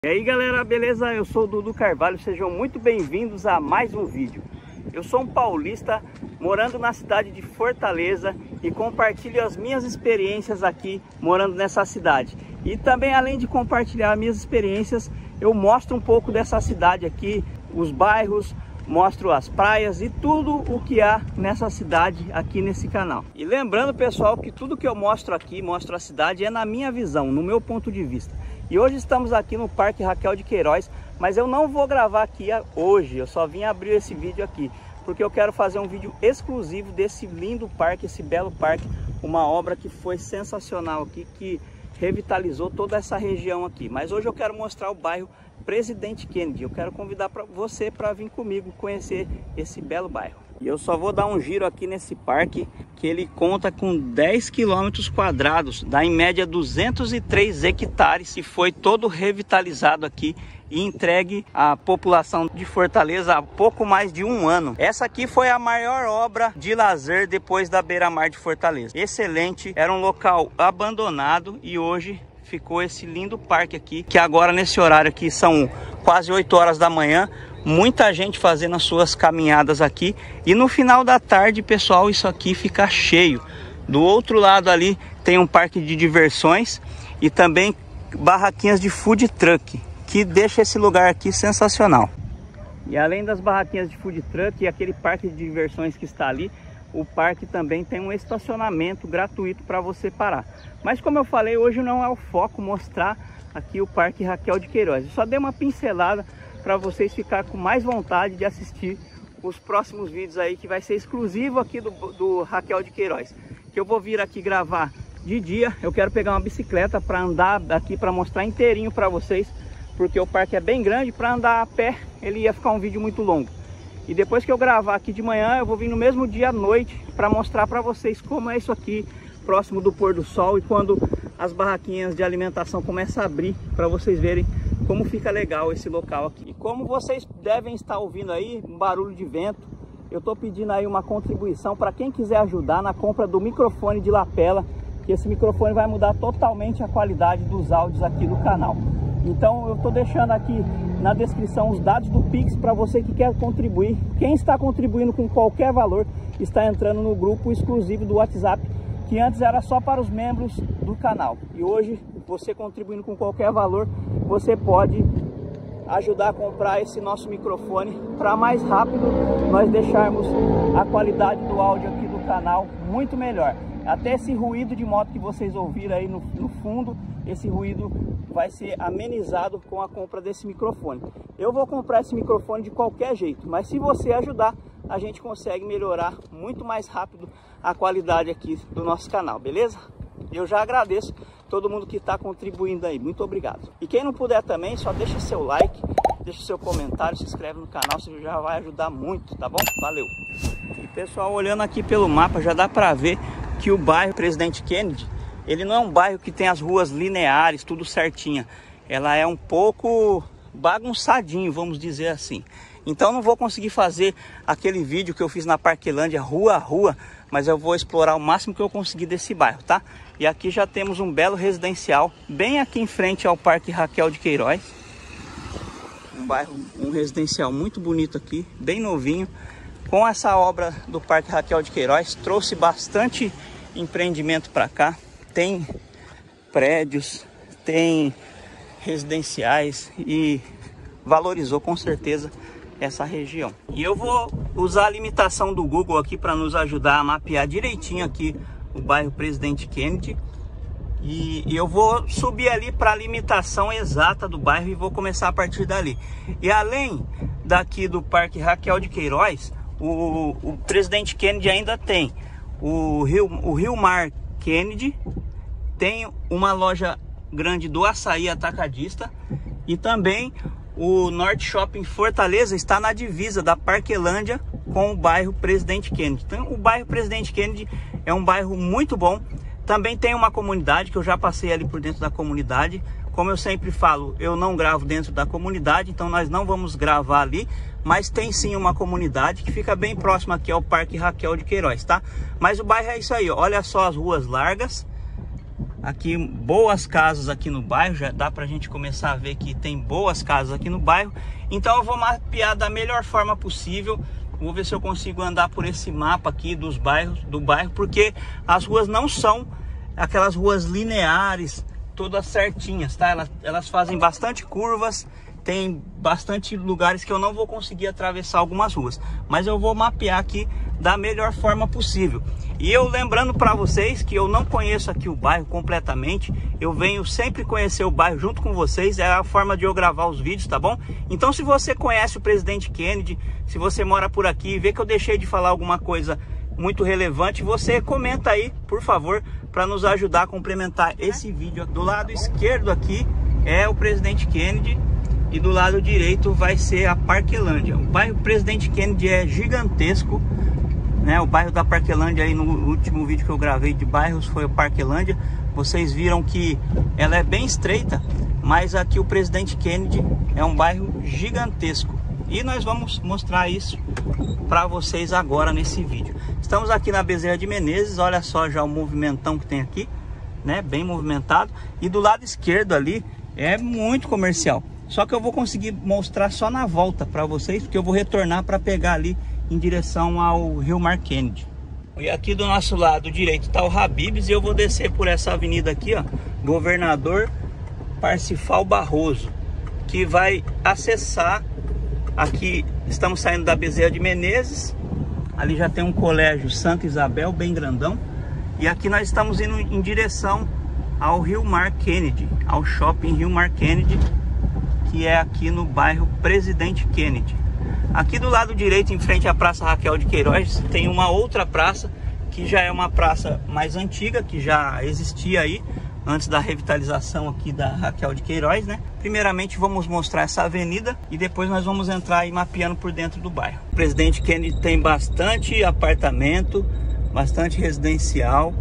E aí galera, beleza? Eu sou o Dudu Carvalho, sejam muito bem-vindos a mais um vídeo. Eu sou um paulista morando na cidade de Fortaleza e compartilho as minhas experiências aqui morando nessa cidade. E também, além de compartilhar minhas experiências, eu mostro um pouco dessa cidade aqui, os bairros, mostro as praias e tudo o que há nessa cidade aqui nesse canal. E lembrando, pessoal, que tudo que eu mostro aqui, mostro a cidade, é na minha visão, no meu ponto de vista. E hoje estamos aqui no Parque Raquel de Queiroz, mas eu não vou gravar aqui hoje, eu só vim abrir esse vídeo aqui, porque eu quero fazer um vídeo exclusivo desse lindo parque, esse belo parque, uma obra que foi sensacional aqui, que revitalizou toda essa região aqui. Mas hoje eu quero mostrar o bairro Presidente Kennedy. Eu quero convidar você para vir comigo conhecer esse belo bairro. E eu só vou dar um giro aqui nesse parque, que ele conta com 10 quilômetros quadrados, dá em média 203 hectares e foi todo revitalizado aqui e entregue à população de Fortaleza há pouco mais de um ano. Essa aqui foi a maior obra de lazer depois da beira-mar de Fortaleza. Excelente, era um local abandonado e hoje ficou esse lindo parque aqui, que agora nesse horário aqui são quase 8 horas da manhã, muita gente fazendo as suas caminhadas aqui e no final da tarde, pessoal, isso aqui fica cheio. Do outro lado ali tem um parque de diversões e também barraquinhas de food truck, que deixa esse lugar aqui sensacional. E além das barraquinhas de food truck e aquele parque de diversões que está ali, o parque também tem um estacionamento gratuito para você parar. Mas como eu falei, hoje não é o foco mostrar aqui o Parque Raquel de Queiroz. Eu só dei uma pincelada para vocês ficar com mais vontade de assistir os próximos vídeos aí, que vai ser exclusivo aqui do Raquel de Queiroz. Que eu vou vir aqui gravar de dia. Eu quero pegar uma bicicleta para andar aqui, para mostrar inteirinho para vocês, porque o parque é bem grande. Para andar a pé ele ia ficar um vídeo muito longo. E depois que eu gravar aqui de manhã, eu vou vir no mesmo dia à noite para mostrar para vocês como é isso aqui, próximo do pôr do sol, e quando as barraquinhas de alimentação começam a abrir, para vocês verem como fica legal esse local aqui. E como vocês devem estar ouvindo aí, um barulho de vento, eu estou pedindo aí uma contribuição para quem quiser ajudar na compra do microfone de lapela, que esse microfone vai mudar totalmente a qualidade dos áudios aqui do canal. Então eu estou deixando aqui na descrição os dados do Pix para você que quer contribuir. Quem está contribuindo com qualquer valor está entrando no grupo exclusivo do WhatsApp, que antes era só para os membros do canal. E hoje, você contribuindo com qualquer valor, você pode ajudar a comprar esse nosso microfone para mais rápido nós deixarmos a qualidade do áudio aqui do canal muito melhor. Até esse ruído de moto que vocês ouviram aí no fundo, esse ruído vai ser amenizado com a compra desse microfone. Eu vou comprar esse microfone de qualquer jeito, mas se você ajudar, a gente consegue melhorar muito mais rápido a qualidade aqui do nosso canal, beleza? Eu já agradeço todo mundo que está contribuindo aí, muito obrigado. E quem não puder também, só deixa seu like, deixa seu comentário, se inscreve no canal, você já vai ajudar muito, tá bom? Valeu! E pessoal, olhando aqui pelo mapa, já dá para ver que o bairro Presidente Kennedy, ele não é um bairro que tem as ruas lineares, tudo certinha. Ela é um pouco bagunçadinho, vamos dizer assim. Então não vou conseguir fazer aquele vídeo que eu fiz na Parquelândia, rua a rua, mas eu vou explorar o máximo que eu conseguir desse bairro, tá? E aqui já temos um belo residencial, bem aqui em frente ao Parque Raquel de Queiroz. Um bairro, um residencial muito bonito aqui, bem novinho. Com essa obra do Parque Raquel de Queiroz, trouxe bastante empreendimento para cá. Tem prédios, tem residenciais e valorizou com certeza essa região. E eu vou usar a limitação do Google aqui para nos ajudar a mapear direitinho aqui o bairro Presidente Kennedy. E eu vou subir ali para a limitação exata do bairro e vou começar a partir dali. E além daqui do Parque Raquel de Queiroz, o Presidente Kennedy ainda tem o Rio Mar Kennedy, tem uma loja grande do Açaí Atacadista e também o Norte Shopping Fortaleza está na divisa da Parquelândia com o bairro Presidente Kennedy. Então o bairro Presidente Kennedy é um bairro muito bom. Também tem uma comunidade que eu já passei ali por dentro da comunidade. Como eu sempre falo, eu não gravo dentro da comunidade, então nós não vamos gravar ali, mas tem sim uma comunidade que fica bem próxima aqui ao Parque Raquel de Queiroz, tá? Mas o bairro é isso aí, ó. Olha só as ruas largas, aqui boas casas aqui no bairro, já dá pra gente começar a ver que tem boas casas aqui no bairro. Então eu vou mapear da melhor forma possível. Vou ver se eu consigo andar por esse mapa aqui do bairro, porque as ruas não são aquelas ruas lineares, todas certinhas, tá? Elas fazem bastante curvas, tem bastante lugares que eu não vou conseguir atravessar algumas ruas, mas eu vou mapear aqui da melhor forma possível. E eu lembrando para vocês que eu não conheço aqui o bairro completamente, eu venho sempre conhecer o bairro junto com vocês, é a forma de eu gravar os vídeos, tá bom? Então se você conhece o Presidente Kennedy, se você mora por aqui e vê que eu deixei de falar alguma coisa muito relevante, você comenta aí, por favor, para nos ajudar a complementar esse vídeo. Do lado esquerdo aqui é o Presidente Kennedy e do lado direito vai ser a Parquelândia. O bairro Presidente Kennedy é gigantesco, né? O bairro da Parquelândia, aí no último vídeo que eu gravei de bairros foi o Parquelândia. Vocês viram que ela é bem estreita, mas aqui o Presidente Kennedy é um bairro gigantesco. E nós vamos mostrar isso para vocês agora nesse vídeo. Estamos aqui na Bezerra de Menezes, olha só já o movimentão que tem aqui, né? Bem movimentado. E do lado esquerdo ali é muito comercial. Só que eu vou conseguir mostrar só na volta para vocês, porque eu vou retornar para pegar ali em direção ao Rio Mar Kennedy. E aqui do nosso lado direito está o Habib's e eu vou descer por essa avenida aqui, ó, Governador Parsifal Barroso, que vai acessar. Aqui estamos saindo da Bezerra de Menezes, ali já tem um colégio Santa Isabel, bem grandão. E aqui nós estamos indo em direção ao Rio Mar Kennedy, ao shopping Rio Mar Kennedy, que é aqui no bairro Presidente Kennedy. Aqui do lado direito, em frente à Praça Raquel de Queiroz, tem uma outra praça, que já é uma praça mais antiga, que já existia aí, antes da revitalização aqui da Raquel de Queiroz, né? Primeiramente vamos mostrar essa avenida e depois nós vamos entrar aí mapeando por dentro do bairro. O Presidente Kennedy tem bastante apartamento, bastante residencial,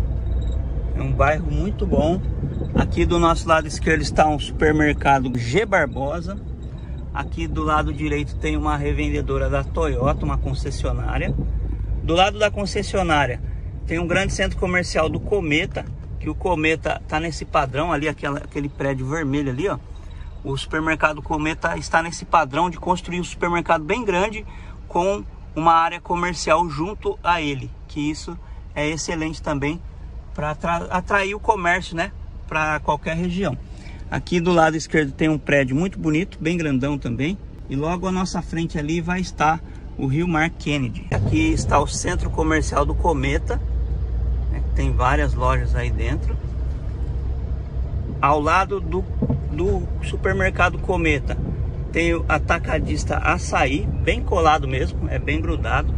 é um bairro muito bom. Aqui do nosso lado esquerdo está um supermercado G Barbosa. Aqui do lado direito tem uma revendedora da Toyota, uma concessionária. Do lado da concessionária tem um grande centro comercial do Cometa, que o Cometa tá nesse padrão ali, aquele prédio vermelho ali, ó. O supermercado Cometa está nesse padrão de construir um supermercado bem grande com uma área comercial junto a ele, que isso é excelente também para atrair o comércio, né, para qualquer região. Aqui do lado esquerdo tem um prédio muito bonito, bem grandão também, e logo à nossa frente ali vai estar o Rio Mar Kennedy. Aqui está o centro comercial do Cometa, tem várias lojas aí dentro. Ao lado do supermercado Cometa tem o atacadista Açaí, bem colado mesmo, é bem grudado.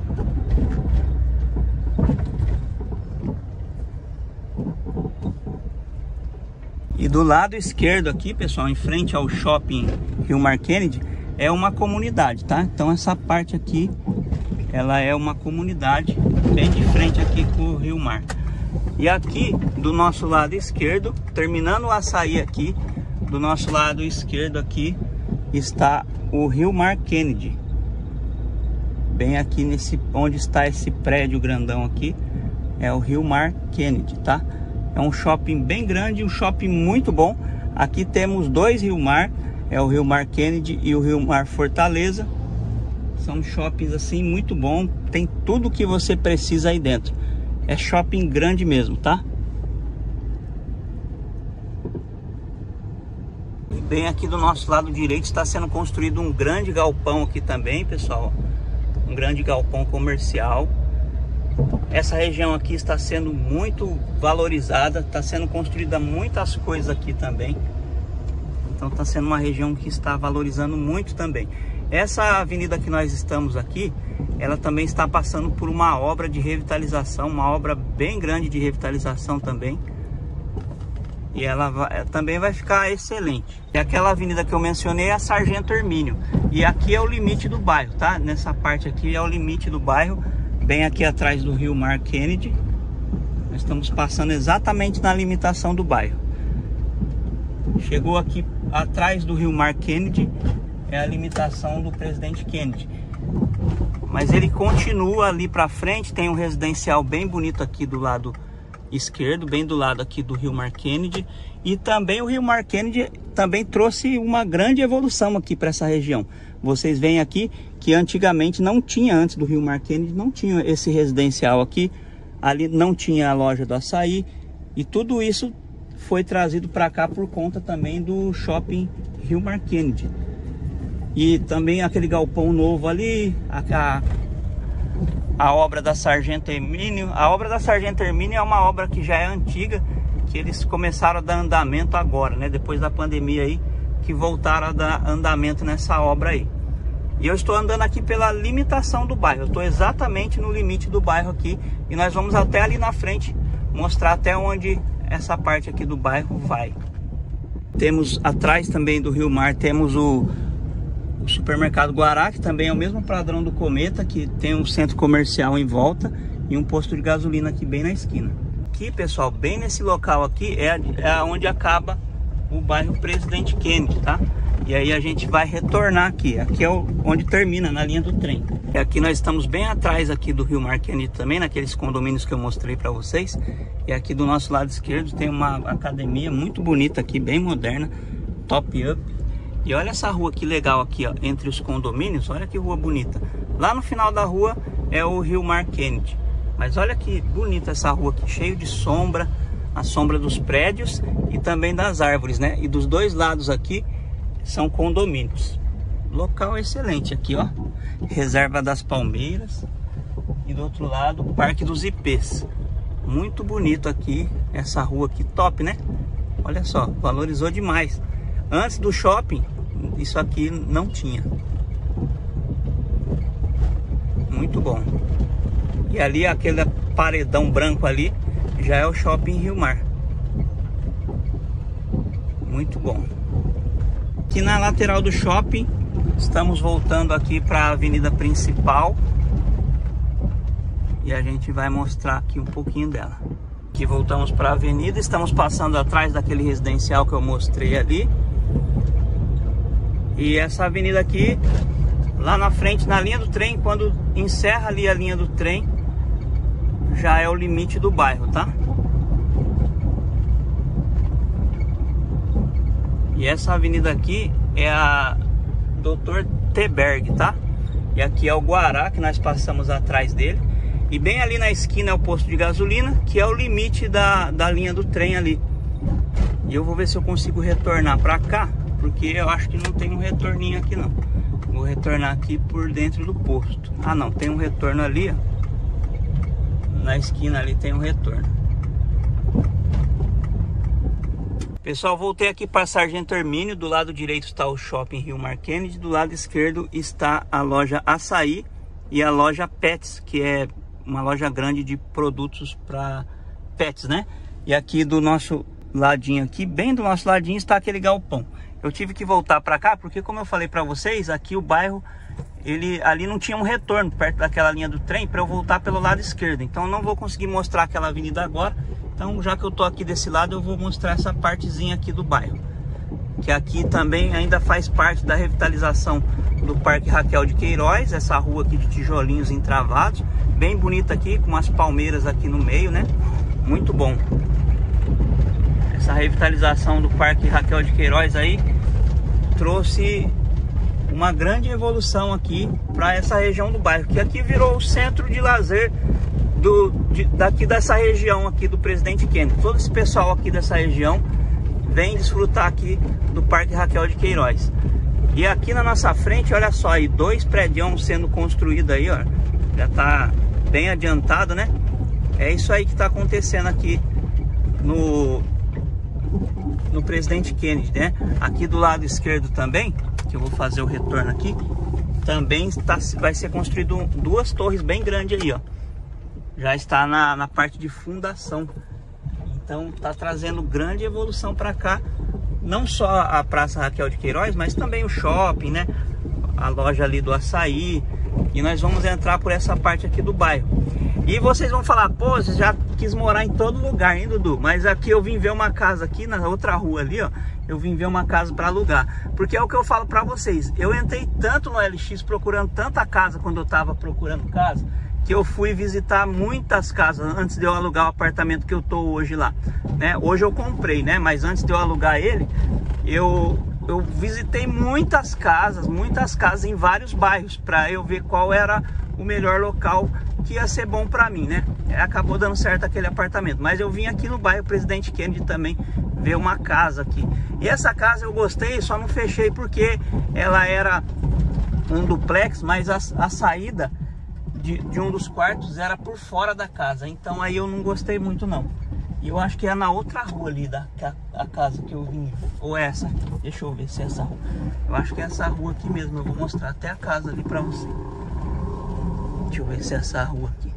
E do lado esquerdo aqui, pessoal, em frente ao shopping Rio Mar Kennedy, é uma comunidade, tá? Então essa parte aqui, ela é uma comunidade bem de frente aqui com o Rio Mar. E aqui do nosso lado esquerdo, terminando o Açaí aqui, do nosso lado esquerdo aqui está o Rio Mar Kennedy. Bem aqui onde está esse prédio grandão aqui, é o Rio Mar Kennedy, tá? É um shopping bem grande, um shopping muito bom. Aqui temos dois Rio Mar, é o Rio Mar Kennedy e o Rio Mar Fortaleza. São shoppings assim muito bom, tem tudo que você precisa aí dentro. É shopping grande mesmo, tá? E bem aqui do nosso lado direito está sendo construído um grande galpão aqui também, pessoal. Um grande galpão comercial. Essa região aqui está sendo muito valorizada, está sendo construída muitas coisas aqui também. Então está sendo uma região que está valorizando muito também. Essa avenida que nós estamos aqui, ela também está passando por uma obra de revitalização, uma obra bem grande de revitalização também. E ela também vai ficar excelente. E aquela avenida que eu mencionei é a Sargento Hermínio. E aqui é o limite do bairro, tá? Nessa parte aqui é o limite do bairro, bem aqui atrás do Rio Mar Kennedy. Nós estamos passando exatamente na limitação do bairro. Chegou aqui atrás do Rio Mar Kennedy, é a limitação do Presidente Kennedy. Mas ele continua ali para frente, tem um residencial bem bonito aqui do lado esquerdo, bem do lado aqui do Rio Mar Kennedy. E também o Rio Mar Kennedy também trouxe uma grande evolução aqui para essa região. Vocês veem aqui que antigamente não tinha, antes do Rio Mar Kennedy, não tinha esse residencial aqui. Ali não tinha a loja do açaí. E tudo isso foi trazido para cá por conta também do shopping Rio Mar Kennedy. E também aquele galpão novo ali, a obra da Sargento Hermínio. A obra da Sargento Hermínio é uma obra que já é antiga, que eles começaram a dar andamento agora, né? Depois da pandemia aí, que voltaram a dar andamento nessa obra aí. E eu estou andando aqui pela limitação do bairro. Eu estou exatamente no limite do bairro aqui. E nós vamos até ali na frente mostrar até onde essa parte aqui do bairro vai. Temos atrás também do Rio Mar, temos o supermercado Guará, que também é o mesmo padrão do Cometa, que tem um centro comercial em volta e um posto de gasolina aqui bem na esquina. Aqui, pessoal, bem nesse local aqui é onde acaba o bairro Presidente Kennedy, tá? E aí a gente vai retornar aqui. Aqui é onde termina, na linha do trem. E aqui nós estamos bem atrás aqui do Rio Mar Kennedy também, naqueles condomínios que eu mostrei para vocês. E aqui do nosso lado esquerdo tem uma academia muito bonita aqui, bem moderna, top up. E olha essa rua que legal aqui, ó, entre os condomínios. Olha que rua bonita. Lá no final da rua é o Rio Mar Kennedy. Mas olha que bonita essa rua aqui, cheio de sombra, a sombra dos prédios e também das árvores, né? E dos dois lados aqui são condomínios. Local excelente aqui, ó. Reserva das Palmeiras. E do outro lado, Parque dos Ipês. Muito bonito aqui, essa rua aqui, top, né? Olha só, valorizou demais. Antes do shopping, isso aqui não tinha. Muito bom. E ali, aquele paredão branco ali, já é o shopping Rio Mar. Muito bom. Aqui na lateral do shopping, estamos voltando aqui para a avenida principal. E a gente vai mostrar aqui um pouquinho dela. Aqui voltamos para a avenida, estamos passando atrás daquele residencial que eu mostrei ali. E essa avenida aqui, lá na frente, na linha do trem, quando encerra ali a linha do trem, já é o limite do bairro, tá? E essa avenida aqui é a Dr. Teberg, tá? E aqui é o Guará, que nós passamos atrás dele. E bem ali na esquina é o posto de gasolina, que é o limite da linha do trem ali. E eu vou ver se eu consigo retornar pra cá, porque eu acho que não tem um retorninho aqui não. Vou retornar aqui por dentro do posto. Ah não, tem um retorno ali, ó. Na esquina ali tem um retorno. Pessoal, voltei aqui para Sargento Hermínio. Do lado direito está o shopping Rio Mar Kennedy. Do lado esquerdo está a loja Açaí e a loja Pets, que é uma loja grande de produtos para pets, né? E aqui do nosso ladinho aqui, bem do nosso ladinho, está aquele galpão. Eu tive que voltar para cá porque, como eu falei para vocês, aqui o bairro, ali não tinha um retorno perto daquela linha do trem para eu voltar pelo lado esquerdo. Então eu não vou conseguir mostrar aquela avenida agora. Então, já que eu tô aqui desse lado, eu vou mostrar essa partezinha aqui do bairro, que aqui também ainda faz parte da revitalização do Parque Raquel de Queiroz. Essa rua aqui de tijolinhos entravados, bem bonita aqui, com umas palmeiras aqui no meio, né? Muito bom. Essa revitalização do Parque Raquel de Queiroz aí trouxe uma grande evolução aqui para essa região do bairro, que aqui virou o centro de lazer daqui dessa região aqui do Presidente Kennedy. Todo esse pessoal aqui dessa região vem desfrutar aqui do Parque Raquel de Queiroz. E aqui na nossa frente, olha só aí, 2 prédios sendo construídos aí, ó. Já tá bem adiantado, né? É isso aí que tá acontecendo aqui no Presidente Kennedy, né? Aqui do lado esquerdo também, que eu vou fazer o retorno aqui, também vai ser construído 2 torres bem grandes aí, ó. Já está na parte de fundação. Então está trazendo grande evolução para cá. Não só a Praça Raquel de Queiroz, mas também o shopping, né? A loja ali do açaí. E nós vamos entrar por essa parte aqui do bairro. E vocês vão falar, pô, você já quis morar em todo lugar, hein, Dudu? Mas aqui eu vim ver uma casa aqui na outra rua ali, ó. Eu vim ver uma casa para alugar. Porque é o que eu falo para vocês. Eu entrei tanto no LX procurando tanta casa quando eu tava procurando casa, que eu fui visitar muitas casas antes de eu alugar o apartamento que eu tô hoje lá, né? Hoje eu comprei, né? Mas antes de eu alugar ele, eu visitei muitas casas em vários bairros, para eu ver qual era o melhor local que ia ser bom para mim, né? Acabou dando certo aquele apartamento, mas eu vim aqui no bairro Presidente Kennedy também ver uma casa aqui. E essa casa eu gostei, só não fechei porque ela era um duplex, mas a saída de um dos quartos era por fora da casa, então aí eu não gostei muito não. E eu acho que é na outra rua ali a casa que eu vim, ou essa, deixa eu ver se é essa rua. Eu acho que é essa rua aqui mesmo, eu vou mostrar até a casa ali pra você. Deixa eu ver se é essa rua aqui.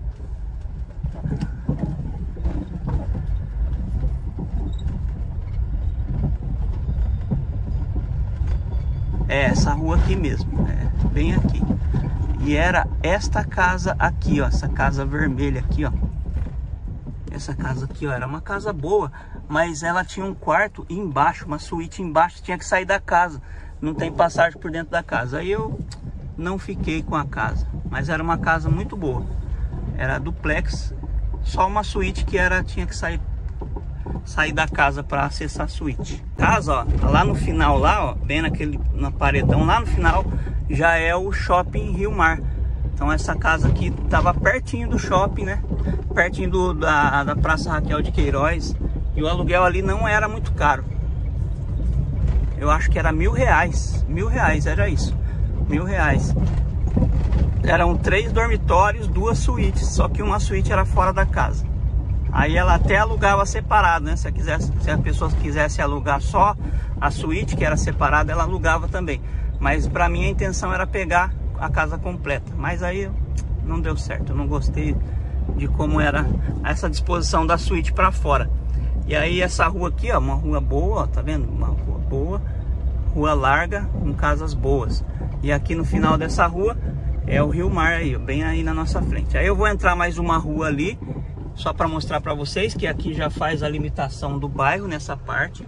É essa rua aqui mesmo, é bem aqui. E era esta casa aqui, ó, essa casa vermelha aqui, ó. Essa casa aqui, ó, era uma casa boa, mas ela tinha um quarto embaixo, uma suíte embaixo, tinha que sair da casa. Não tem passagem por dentro da casa. Aí eu não fiquei com a casa, mas era uma casa muito boa. Era duplex, só uma suíte que tinha que sair da casa para acessar a suíte. Casa, ó, lá no final, lá, ó, bem na paredão, lá no final já é o shopping Rio Mar. Então essa casa aqui tava pertinho do shopping, né? Pertinho da Praça Raquel de Queiroz. E o aluguel ali não era muito caro. Eu acho que era R$1.000. R$1.000, era isso. R$1.000. Eram 3 dormitórios, 2 suítes. Só que uma suíte era fora da casa. Aí ela até alugava separado, né? Se a pessoa quisesse alugar só a suíte, que era separada, ela alugava também. Mas pra mim a intenção era pegar a casa completa. Mas aí não deu certo. Eu não gostei de como era essa disposição da suíte pra fora. E aí essa rua aqui, ó, uma rua boa, ó, tá vendo? Uma rua boa, rua larga, com casas boas. E aqui no final dessa rua é o Rio Mar aí, ó, bem aí na nossa frente. Aí eu vou entrar mais uma rua ali, só para mostrar para vocês que aqui já faz a limitação do bairro nessa parte.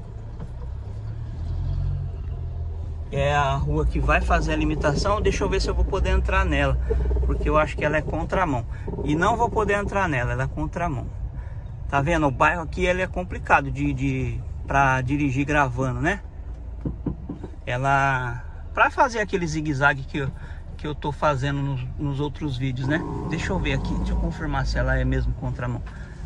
É a rua que vai fazer a limitação. Deixa eu ver se eu vou poder entrar nela, porque eu acho que ela é contramão. E não vou poder entrar nela, ela é contramão. Tá vendo? O bairro aqui ele é complicado para dirigir gravando, né? Ela, para fazer aquele zigue-zague que eu tô fazendo nos outros vídeos, né? Deixa eu ver aqui, deixa eu confirmar se ela é mesmo contramão.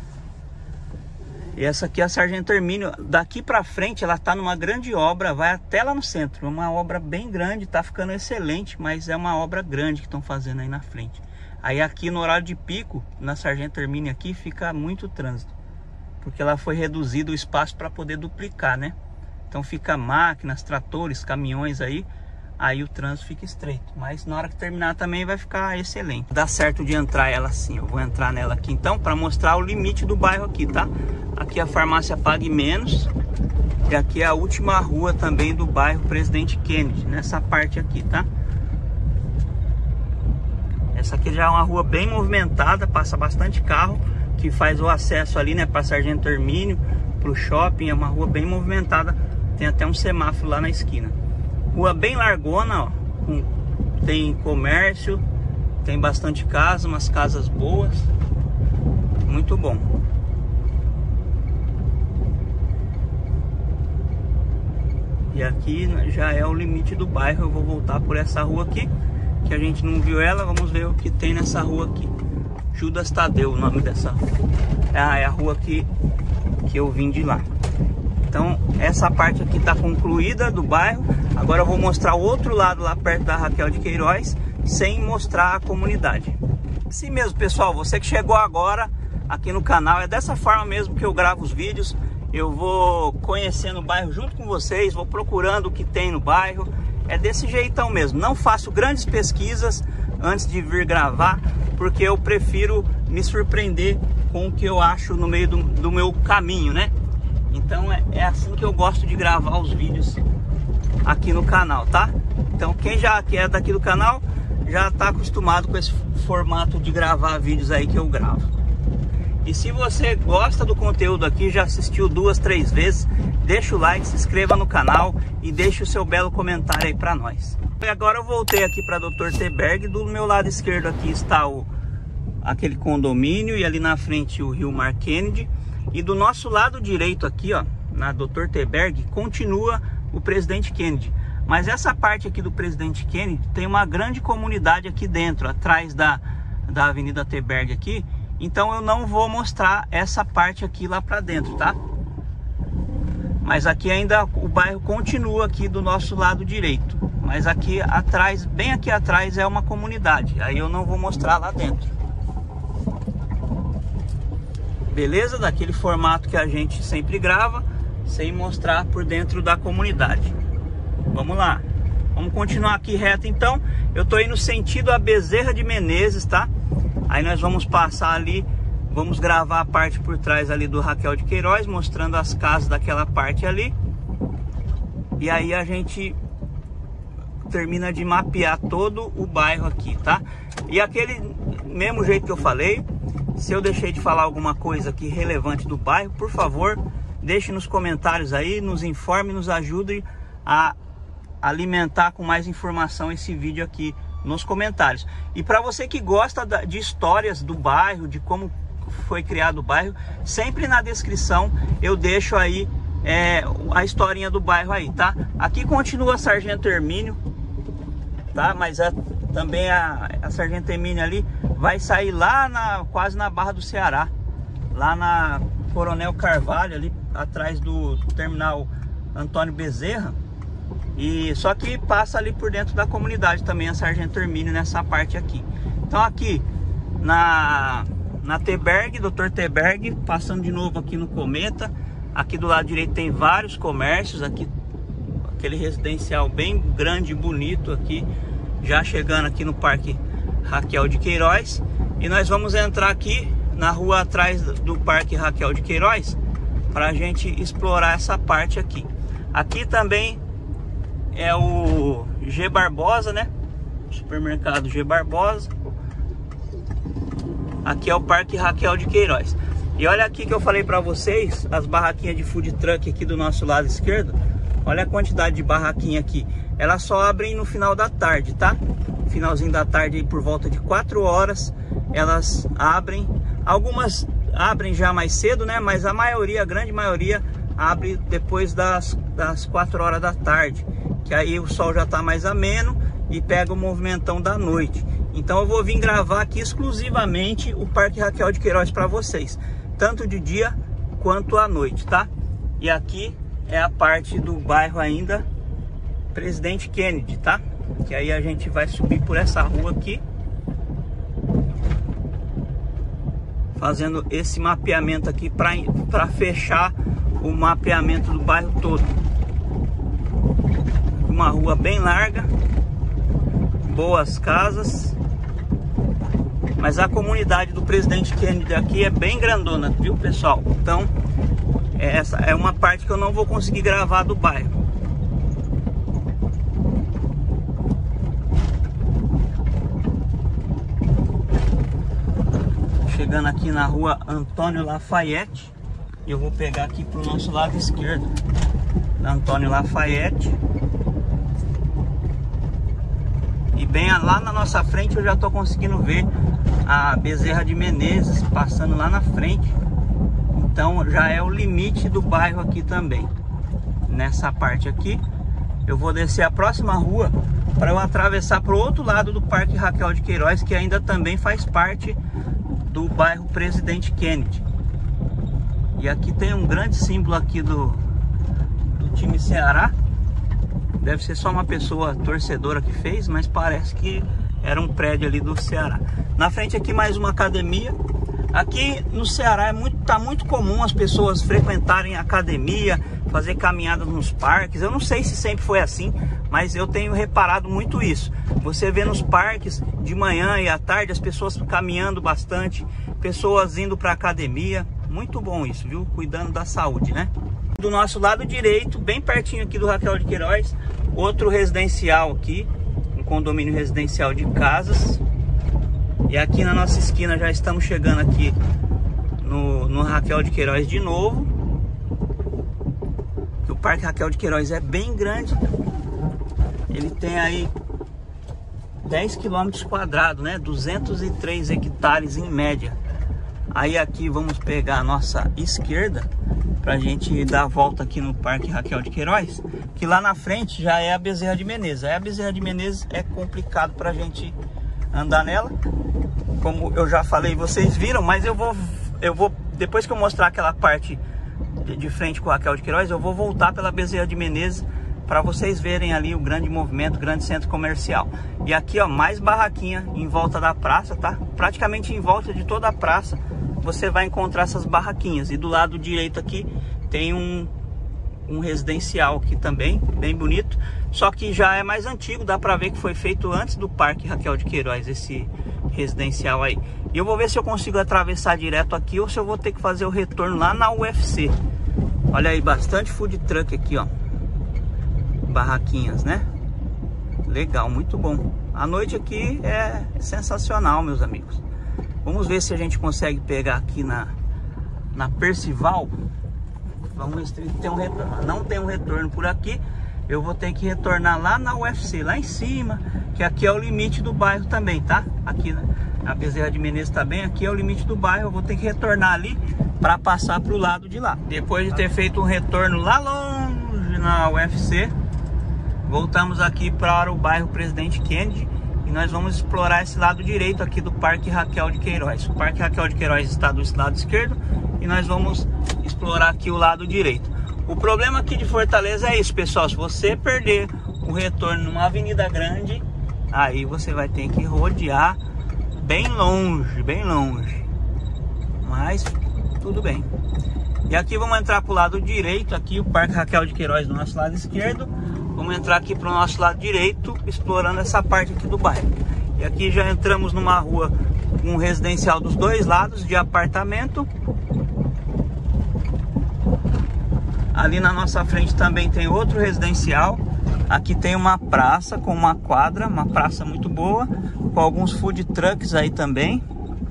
E essa aqui é a Sargento Hermínio. Daqui pra frente ela tá numa grande obra, vai até lá no centro. É uma obra bem grande, tá ficando excelente, mas é uma obra grande que estão fazendo aí na frente. Aí aqui no horário de pico, na Sargento Hermínio aqui, fica muito trânsito, porque ela foi reduzido o espaço para poder duplicar, né? Então fica máquinas, tratores, caminhões aí o trânsito fica estreito. Mas na hora que terminar também vai ficar excelente. Dá certo de entrar ela assim. Eu vou entrar nela aqui então para mostrar o limite do bairro aqui, tá? Aqui a farmácia Pague Menos. E aqui é a última rua também do bairro Presidente Kennedy, nessa parte aqui, tá? Essa aqui já é uma rua bem movimentada, passa bastante carro, que faz o acesso ali, né, para Sargento Hermínio, pro shopping. É uma rua bem movimentada, tem até um semáforo lá na esquina. Rua bem largona, ó, tem comércio, tem bastante casa, umas casas boas, muito bom. E aqui já é o limite do bairro. Eu vou voltar por essa rua aqui, que a gente não viu ela. Vamos ver o que tem nessa rua aqui. Judas Tadeu, o nome dessa rua. É a rua que eu vim de lá. Então essa parte aqui está concluída do bairro. Agora eu vou mostrar o outro lado lá perto da Raquel de Queiroz, sem mostrar a comunidade. Assim mesmo, pessoal, você que chegou agora aqui no canal, é dessa forma mesmo que eu gravo os vídeos. Eu vou conhecendo o bairro junto com vocês, vou procurando o que tem no bairro. É desse jeitão mesmo. Não faço grandes pesquisas antes de vir gravar, porque eu prefiro me surpreender com o que eu acho no meio do meu caminho, né? Então é assim que eu gosto de gravar os vídeos aqui no canal, tá? Então quem já é daqui do canal já tá acostumado com esse formato de gravar vídeos aí que eu gravo. E se você gosta do conteúdo aqui, já assistiu 2, 3 vezes, deixa o like, se inscreva no canal e deixe o seu belo comentário aí para nós. E agora eu voltei aqui para Dr. Teberg. Do meu lado esquerdo aqui está aquele condomínio e ali na frente o Rio Mar Kennedy. E do nosso lado direito aqui, ó, na Dr. Teberg, continua o Presidente Kennedy. Mas essa parte aqui do Presidente Kennedy tem uma grande comunidade aqui dentro, atrás da Avenida Teberg aqui. Então eu não vou mostrar essa parte aqui lá para dentro, tá? Mas aqui ainda o bairro continua aqui do nosso lado direito. Mas aqui atrás, bem aqui atrás é uma comunidade. Aí eu não vou mostrar lá dentro. Beleza? Daquele formato que a gente sempre grava, sem mostrar por dentro da comunidade. Vamos lá. Vamos continuar aqui reto então. Eu tô indo sentido a Bezerra de Menezes, tá? Aí nós vamos passar ali, vamos gravar a parte por trás ali do Raquel de Queiroz, mostrando as casas daquela parte ali. E aí a gente termina de mapear todo o bairro aqui, tá? E aquele mesmo jeito que eu falei, se eu deixei de falar alguma coisa aqui relevante do bairro, por favor, deixe nos comentários aí, nos informe, nos ajude a alimentar com mais informação esse vídeo aqui nos comentários. E para você que gosta de histórias do bairro, de como foi criado o bairro, sempre na descrição eu deixo aí a historinha do bairro aí, tá? Aqui continua a Sargento Hermínio, tá? Mas também a Sargento Hermínio ali vai sair lá quase na Barra do Ceará, lá na Coronel Carvalho, ali atrás do terminal Antônio Bezerra. E só que passa ali por dentro da comunidade também a Sargento Hermínio nessa parte aqui. Então aqui na Teberg, Dr. Teberg, passando de novo aqui no Cometa. Aqui do lado direito tem vários comércios, aqui aquele residencial bem grande e bonito aqui, já chegando aqui no Parque Raquel de Queiroz. E nós vamos entrar aqui na rua atrás do Parque Raquel de Queiroz para a gente explorar essa parte aqui. Aqui também é o G Barbosa, né? Supermercado G Barbosa. Aqui é o Parque Raquel de Queiroz. E olha aqui que eu falei para vocês, as barraquinhas de food truck aqui do nosso lado esquerdo. Olha a quantidade de barraquinha aqui. Elas só abrem no final da tarde, tá? Finalzinho da tarde aí por volta de 4 horas elas abrem. Algumas abrem já mais cedo, né? Mas a maioria, a grande maioria, abre depois das 4 horas da tarde, que aí o sol já tá mais ameno e pega o movimentão da noite. Então eu vou vir gravar aqui exclusivamente o Parque Raquel de Queiroz para vocês, tanto de dia quanto à noite, tá? E aqui é a parte do bairro ainda Presidente Kennedy, tá? Que aí a gente vai subir por essa rua aqui, fazendo esse mapeamento aqui para fechar o mapeamento do bairro todo. Uma rua bem larga, boas casas, mas a comunidade do Presidente Kennedy aqui é bem grandona, viu, pessoal? Então essa é uma parte que eu não vou conseguir gravar do bairro. Chegando aqui na rua Antônio Lafayette, eu vou pegar aqui pro nosso lado esquerdo, da Antônio Lafayette. E bem lá na nossa frente eu já tô conseguindo ver a Bezerra de Menezes passando lá na frente. Então já é o limite do bairro aqui também. Nessa parte aqui eu vou descer a próxima rua para eu atravessar para o outro lado do Parque Raquel de Queiroz, que ainda também faz parte do bairro Presidente Kennedy. E aqui tem um grande símbolo aqui do time Ceará. Deve ser só uma pessoa torcedora que fez, mas parece que era um prédio ali do Ceará. Na frente aqui mais uma academia. Aqui no Ceará tá muito comum as pessoas frequentarem a academia, fazer caminhadas nos parques. Eu não sei se sempre foi assim, mas eu tenho reparado muito isso. Você vê nos parques de manhã e à tarde as pessoas caminhando bastante, pessoas indo para academia. Muito bom isso, viu? Cuidando da saúde, né? Do nosso lado direito, bem pertinho aqui do Raquel de Queiroz, outro residencial aqui, um condomínio residencial de casas. E aqui na nossa esquina já estamos chegando aqui no Raquel de Queiroz de novo. O Parque Raquel de Queiroz é bem grande. Ele tem aí 10 km quadrados, né? 203 hectares em média. Aí aqui vamos pegar a nossa esquerda pra gente dar a volta aqui no Parque Raquel de Queiroz, que lá na frente já é a Bezerra de Menezes. Aí a Bezerra de Menezes é complicado pra gente andar nela, como eu já falei, vocês viram, mas eu vou depois que eu mostrar aquela parte de frente com o Raquel de Queiroz, eu vou voltar pela Bezerra de Menezes para vocês verem ali o grande movimento, o grande centro comercial. E aqui, ó, mais barraquinha em volta da praça, tá? Praticamente em volta de toda a praça você vai encontrar essas barraquinhas. E do lado direito aqui tem um residencial aqui também, bem bonito. Só que já é mais antigo, dá pra ver que foi feito antes do Parque Raquel de Queiroz, esse residencial aí. E eu vou ver se eu consigo atravessar direto aqui ou se eu vou ter que fazer o retorno lá na UFC. Olha aí, bastante food truck aqui, ó. Barraquinhas, né? Legal, muito bom. A noite aqui é sensacional, meus amigos. Vamos ver se a gente consegue pegar aqui na Percival. Vamos ver se tem um retorno. Não tem um retorno por aqui. Eu vou ter que retornar lá na UFC, lá em cima, que aqui é o limite do bairro também, tá? Aqui, né? A Bezerra de Menezes tá bem aqui, é o limite do bairro. Eu vou ter que retornar ali para passar pro lado de lá. Depois de ter feito um retorno lá longe na UFC, voltamos aqui para o bairro Presidente Kennedy e nós vamos explorar esse lado direito aqui do Parque Raquel de Queiroz. O Parque Raquel de Queiroz está do lado esquerdo e nós vamos explorar aqui o lado direito. O problema aqui de Fortaleza é isso, pessoal. Se você perder o retorno numa avenida grande, aí você vai ter que rodear bem longe, bem longe. Mas tudo bem. E aqui vamos entrar para o lado direito, aqui o Parque Raquel de Queiroz do nosso lado esquerdo. Vamos entrar aqui para o nosso lado direito, explorando essa parte aqui do bairro. E aqui já entramos numa rua com um residencial dos dois lados, de apartamento. Ali na nossa frente também tem outro residencial. Aqui tem uma praça com uma quadra, uma praça muito boa, com alguns food trucks aí também.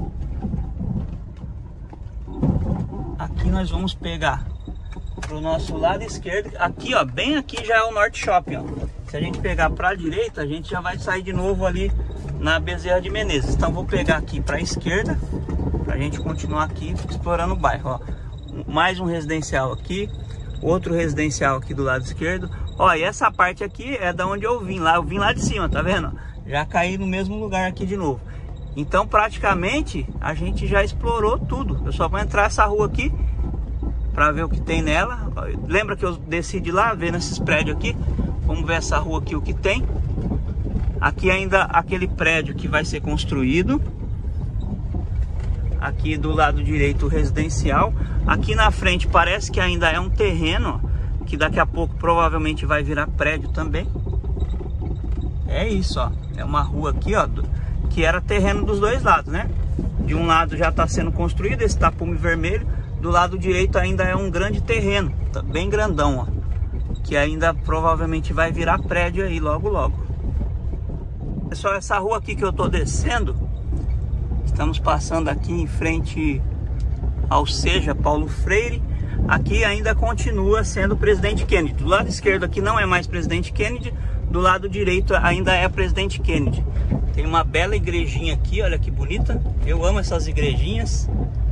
Aqui nós vamos pegar pro nosso lado esquerdo. Aqui, ó, bem aqui já é o Norte Shopping, ó. Se a gente pegar pra direita, a gente já vai sair de novo ali na Bezerra de Menezes. Então vou pegar aqui pra esquerda, pra gente continuar aqui explorando o bairro, ó. Mais um residencial aqui, outro residencial aqui do lado esquerdo. Ó, e essa parte aqui é da onde eu vim lá de cima, tá vendo? Já caí no mesmo lugar aqui de novo. Então praticamente a gente já explorou tudo. Eu só vou entrar essa rua aqui para ver o que tem nela. Lembra que eu desci de lá, ver nesses prédios aqui? Vamos ver essa rua aqui, o que tem. Aqui ainda aquele prédio que vai ser construído. Aqui do lado direito o residencial. Aqui na frente parece que ainda é um terreno, que daqui a pouco provavelmente vai virar prédio também. É isso, ó. É uma rua aqui, ó, que era terreno dos dois lados, né? De um lado já está sendo construído esse tapume vermelho. Do lado direito ainda é um grande terreno, tá bem grandão, ó, que ainda provavelmente vai virar prédio aí logo logo. Pessoal, essa rua aqui que eu tô descendo, estamos passando aqui em frente ao Seja Paulo Freire. Aqui ainda continua sendo Presidente Kennedy. Do lado esquerdo aqui não é mais Presidente Kennedy, do lado direito ainda é Presidente Kennedy. Tem uma bela igrejinha aqui, olha que bonita. Eu amo essas igrejinhas.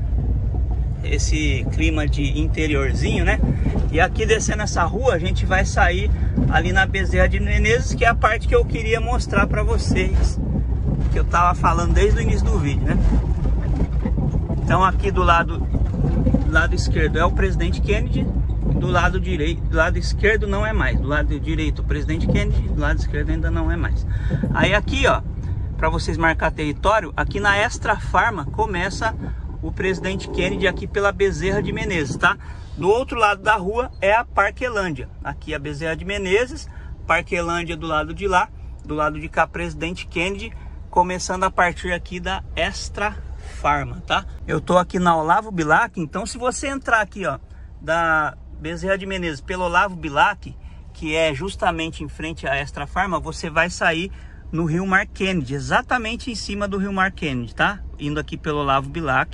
Esse clima de interiorzinho, né? E aqui descendo essa rua a gente vai sair ali na Bezerra de Menezes, que é a parte que eu queria mostrar para vocês, que eu tava falando desde o início do vídeo, né? Então aqui do lado esquerdo é o Presidente Kennedy, do lado direito, do lado esquerdo não é mais. Do lado direito o Presidente Kennedy, do lado esquerdo ainda não é mais. Aí aqui, ó, para vocês marcar território, aqui na Extra Farma começa o Presidente Kennedy aqui pela Bezerra de Menezes, tá? Do outro lado da rua é a Parquelândia. Aqui a Bezerra de Menezes, Parquelândia do lado de lá, do lado de cá Presidente Kennedy, começando a partir aqui da Extra Farma, tá? Eu tô aqui na Olavo Bilac, então se você entrar aqui, ó, da Bezerra de Menezes pelo Olavo Bilac, que é justamente em frente à Extra Farma, você vai sair no Rio Mar Kennedy, exatamente em cima do Rio Mar Kennedy, tá? Indo aqui pelo Olavo Bilac,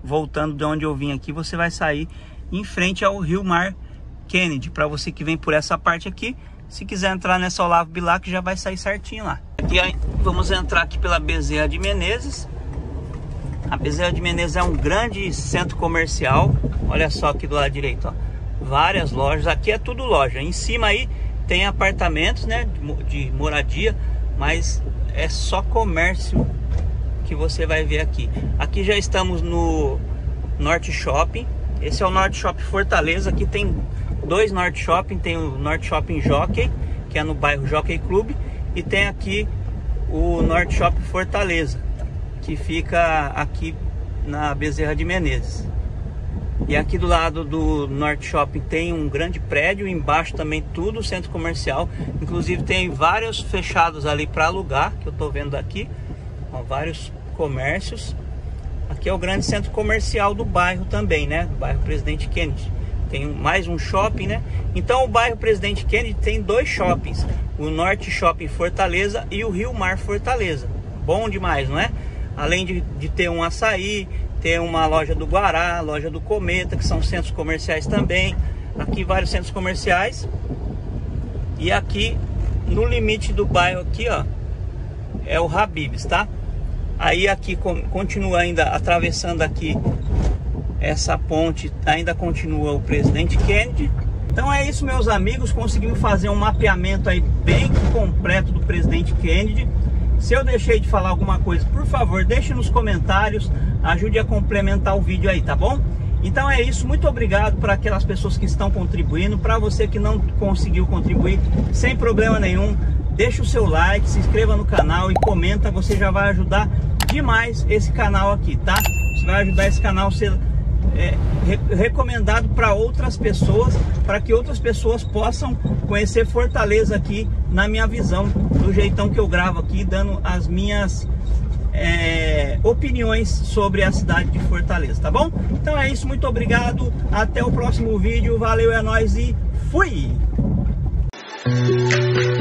voltando de onde eu vim aqui, você vai sair em frente ao Rio Mar Kennedy. Para você que vem por essa parte aqui, se quiser entrar nessa Olavo Bilac, já vai sair certinho lá. Aqui, vamos entrar aqui pela Bezerra de Menezes. A Bezerra de Menezes é um grande centro comercial. Olha só aqui do lado direito, ó, várias lojas. Aqui é tudo loja. Em cima aí tem apartamentos, né, de moradia, mas é só comércio que você vai ver aqui. Aqui já estamos no Norte Shopping. Esse é o Norte Shopping Fortaleza. Aqui tem dois Norte Shopping. Tem o Norte Shopping Jockey, que é no bairro Jockey Club, e tem aqui o Norte Shopping Fortaleza, que fica aqui na Bezerra de Menezes. E aqui do lado do Norte Shopping tem um grande prédio, embaixo também tudo centro comercial. Inclusive tem vários fechados ali para alugar, que eu tô vendo aqui, ó, vários comércios. Aqui é o grande centro comercial do bairro também, né? Do bairro Presidente Kennedy. Tem mais um shopping, né? Então o bairro Presidente Kennedy tem dois shoppings, o Norte Shopping Fortaleza e o Rio Mar Fortaleza. Bom demais, não é? Além de ter um açaí, ter uma loja do Guará, loja do Cometa, que são centros comerciais também. Aqui vários centros comerciais. E aqui no limite do bairro aqui, ó, é o Habib's, tá? Aí aqui continua ainda atravessando aqui essa ponte, ainda continua o Presidente Kennedy. Então é isso, meus amigos, conseguimos fazer um mapeamento aí bem completo do Presidente Kennedy. Se eu deixei de falar alguma coisa, por favor, deixe nos comentários, ajude a complementar o vídeo aí, tá bom? Então é isso, muito obrigado para aquelas pessoas que estão contribuindo. Para você que não conseguiu contribuir, sem problema nenhum, deixa o seu like, se inscreva no canal e comenta, você já vai ajudar demais esse canal aqui, tá? Você vai ajudar esse canal a ser recomendado para outras pessoas, para que outras pessoas possam conhecer Fortaleza aqui na minha visão, do jeitão que eu gravo aqui, dando as minhas opiniões sobre a cidade de Fortaleza, tá bom? Então é isso, muito obrigado, até o próximo vídeo, valeu, é nóis e fui!